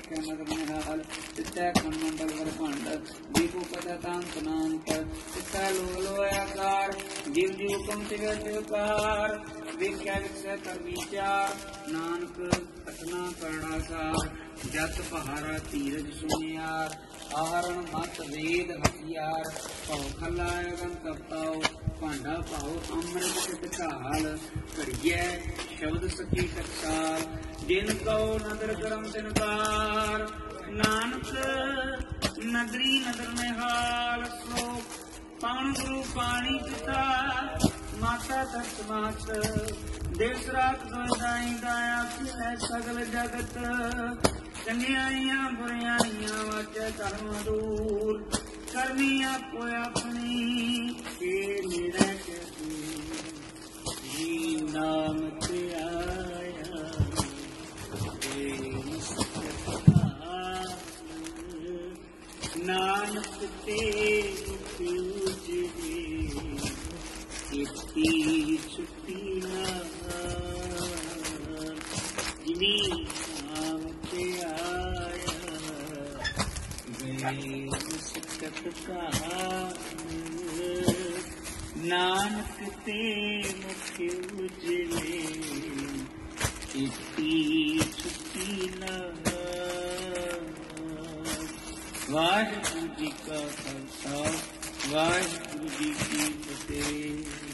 रखे नगर निहाल चित्तै खंड मंडल वरखंड दीपो कथा तांत नांत चित्तै लोह लोयाकार जीव जीव कम तिवे तिवकार वेख्या विषय कर विचार नानक कथना करना सार जत पहारा तीरज सुनियार आहरण मत वेद हथियार पाओ खला अगन तपताओ भांडा पाओ अमृत चित ढाल घड़ियै शब्द सखी टकसाल जिन कहो नदर करम तिनकार नानक नगरी नगर निहाल सो पावन गुरु पानी पिता माता तत् मात दिवस रात दाई दाया फिरै सगल जगत चंगियाइयां बुराइयां वाचे धर्म दूर करनी आपो अपनी के मेरा नाम ते आया नानक ते छुट्टी ना जिनी नाम ते आया गए मुस्कत का नानक ते मुख उजले इतनी छुट्टी ना वाहिगुरु जी का खालसा वाहिगुरु जी की फतेह।